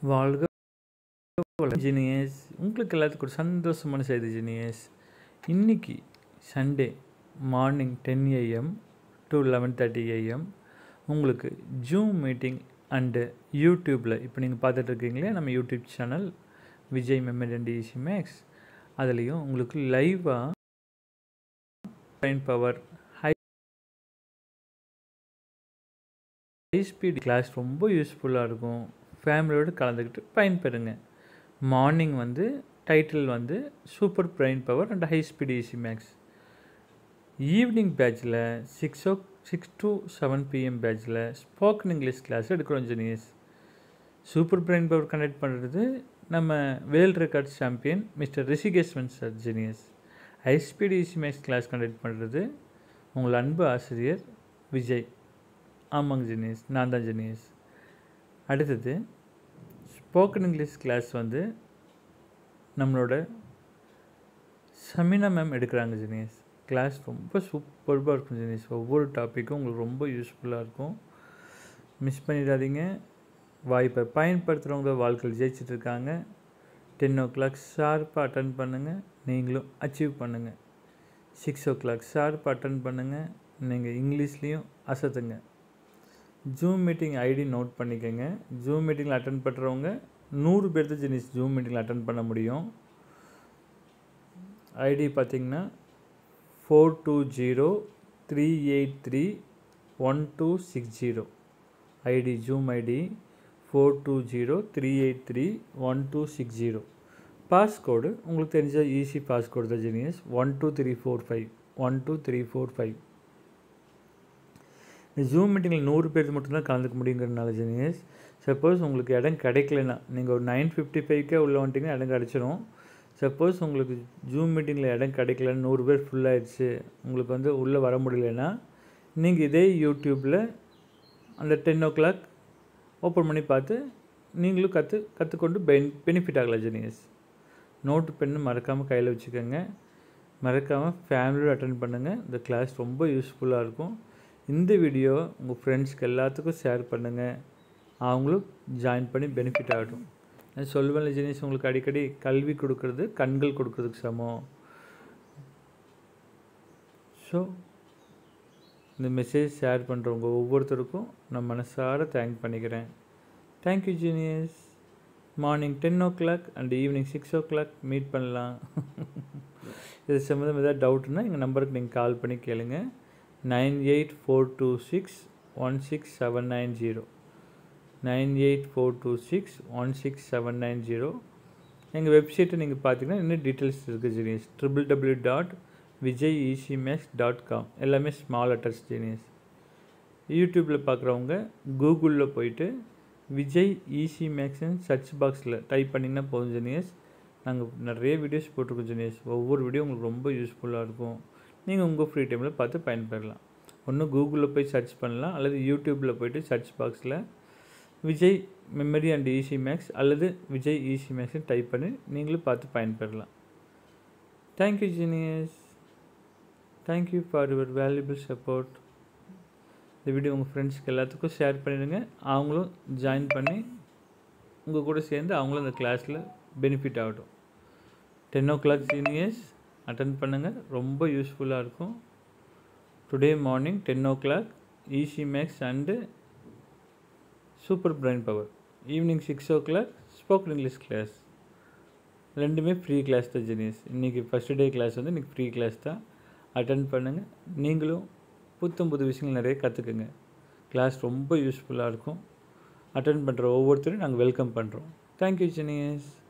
வாழ்க வளமுடன் ஜீனியஸ். உங்களுக்கு எல்லாத்துக்கும் ஒரு சந்தோஷமான செய்தி ஜீனியஸ். இன்னைக்கு Sunday morning 10 AM to 11:30 AM உங்களுக்கு ஜூம் மீட்டிங் அண்டு யூடியூப்பில் இப்போ நீங்கள் பார்த்துட்டு இருக்கீங்களே நம்ம YouTube channel Vijay memory and easy maths, அதுலேயும் உங்களுக்கு லைவாக brain power high speed class ரொம்ப யூஸ்ஃபுல்லாக இருக்கும். ஃபேமிலியோடு கலந்துக்கிட்டு பயன்பெறுங்க. Morning title super brain power and high speed easy maths. Evening பேட்சில் 6 to 7 PM பேட்சில் ஸ்போக்கன் இங்கிலீஷ் கிளாஸ் எடுக்கிறோம் genius. Super brain power conduct பண்ணுறது நம்ம world record champion mister Rishikeshwan sir genius. High speed easy maths class conduct பண்ணுறது உங்கள் அன்பு ஆசிரியர் விஜய். ஆமாங்க ஜெனியஸ், நான் தான் ஜெனியஸ். அடுத்தது ஸ்போக்கன் இங்கிலீஷ் கிளாஸ் நம்மளோட சமினா மேம் எடுக்கிறாங்க ஜெனியஸ். கிளாஸ் ரொம்ப சூப்பராக இருக்கும் ஜெனியஸ். ஒவ்வொரு டாப்பிக்கும் உங்களுக்கு ரொம்ப யூஸ்ஃபுல்லாக இருக்கும். மிஸ் பண்ணிடாதீங்க. வாய்ப்பை பயன்படுத்துகிறவங்க வாழ்க்கையில் ஜெயிச்சிட்ருக்காங்க. 10 o'clock ஷார்ப்பாக அட்டன் பண்ணுங்கள், நீங்களும் அச்சீவ் பண்ணுங்கள். 6 o'clock ஷார்ப்பாக அட்டன் பண்ணுங்கள், நீங்கள் இங்கிலீஷ்லேயும் அசத்துங்க. ஜூம் மீட்டிங் ஐடி நோட் பண்ணிக்கோங்க. ஜூம் மீட்டிங்கில் அட்டன் பண்ணுறவங்க 100 பேர் தான் ஜெனிஸ் ஜூம் மீட்டிங்கில் அட்டன் பண்ண முடியும். ஐடி பார்த்திங்கன்னா 4203831260. ID zoom ID 4203831260. பாஸ்கோடு உங்களுக்கு தெரிஞ்ச ஈஸி பாஸ்கோடு தான் ஜெனியஸ். 12345 12345. ஜூம் மீட்டிங்கில் 100 பேர் மட்டும்தான் கலந்துக்க முடியுங்கிறதுனால ஜெனியஸ், சப்போஸ் உங்களுக்கு இடம் கிடைக்கலன்னா நீங்கள் ஒரு 9:55 உள்ளே வந்துட்டிங்கன்னா இடம் கிடச்சிரும். சப்போஸ் உங்களுக்கு ஜூம் மீட்டிங்கில் இடம் கிடைக்கலன்னு 100 பேர் ஃபுல்லாகிடுச்சு, உங்களுக்கு உள்ளே வர முடியலன்னா நீங்கள் இதே யூடியூப்பில் அந்த 10 o'clock ஓப்பன் பண்ணி பார்த்து நீங்களும் கற்றுக்கொண்டு பெனிஃபிட் ஆகலாம் ஜெனியஸ். நோட்டு பென்னு மறக்காமல் கையில் வச்சுக்கோங்க. மறக்காமல் ஃபேமிலியோடு அட்டன் பண்ணுங்கள். இந்த கிளாஸ் ரொம்ப யூஸ்ஃபுல்லாக இருக்கும். இந்த வீடியோ உங்கள் ஃப்ரெண்ட்ஸ்க்கு எல்லாத்துக்கும் ஷேர் பண்ணுங்கள். அவங்களும் ஜாயின் பண்ணி பெனிஃபிட் ஆகட்டும். நான் சொல்லுவேன் ஜெனிஸ், உங்களுக்கு அடிக்கடி கல்வி கொடுக்கறது கண்கள் கொடுக்கறதுக்கு சமம். ஸோ இந்த மெசேஜ் ஷேர் பண்ணுறவங்க ஒவ்வொருத்தருக்கும் நான் மனசார தேங்க் பண்ணிக்கிறேன். Thank you genius. Morning 10 o'clock and evening 6 o'clock meet பண்ணலாம். இது சம்மந்தம் ஏதாவது டவுட்னா எங்கள் நம்பருக்கு நீங்கள் கால் பண்ணி கேளுங்க. 9842616790 9842616790. எங்கள் வெப்சைட்டை நீங்கள் பார்த்தீங்கன்னா இன்னும் டீட்டெயில்ஸ் இருக்குது ஜீனியஸ். www.vijayeasymax.com. எல்லாமே ஸ்மால் லெட்டர்ஸ் ஜீனியஸ். யூடியூப்பில் பார்க்குறவங்க கூகுளில் போயிட்டு விஜய் ஈஸி மேக்ஸ்ன்னு சர்ச் பாக்ஸில் டைப் பண்ணிங்கன்னா போதும் ஜீனியஸ். நாங்கள் நிறைய வீடியோஸ் போட்டிருக்கோம் ஜீனியஸ். ஒவ்வொரு வீடியோ உங்களுக்கு ரொம்ப யூஸ்ஃபுல்லாக இருக்கும். நீங்கள் உங்கள் ஃப்ரீ டைமில் பார்த்து பயன்பெறலாம். ஒன்று கூகுளில் போய் சர்ச் பண்ணலாம், அல்லது யூடியூப்பில் போய்ட்டு சர்ச் பாக்ஸில் Vijay memory and easy maths அல்லது விஜய் ஈஸி மேக்ஸ்ன்னு டைப் பண்ணி நீங்களும் பார்த்து பயன்பெறலாம். Thank you genius. Thank you for your valuable support. இந்த வீடியோ உங்கள் ஃப்ரெண்ட்ஸ்க்கு எல்லாத்துக்கும் ஷேர் பண்ணிடுங்க. அவங்களும் ஜாயின் பண்ணி உங்கள் கூட சேர்ந்து அவங்களும் அந்த கிளாஸில் பெனிஃபிட் ஆகட்டும். 10 o'clock ஜீனியஸ் அட்டன் பண்ணுங்கள், ரொம்ப யூஸ்ஃபுல்லாக இருக்கும். Today morning 10 o'clock easy maths and super brain power. Evening 6 o'clock spoken English class. ரெண்டுமே ஃப்ரீ கிளாஸ் தான் ஜெனியஸ். இன்றைக்கி ஃபஸ்ட் டே கிளாஸ் இன்றைக்கி ஃப்ரீ கிளாஸ் தான். அட்டன் பண்ணுங்கள். நீங்களும் புது விஷயங்கள் நிறைய கற்றுக்குங்க. கிளாஸ் ரொம்ப யூஸ்ஃபுல்லாக இருக்கும். அட்டன் பண்ணுற ஒவ்வொருத்தரும் நாங்கள் வெல்கம் பண்ணுறோம். Thank you genius.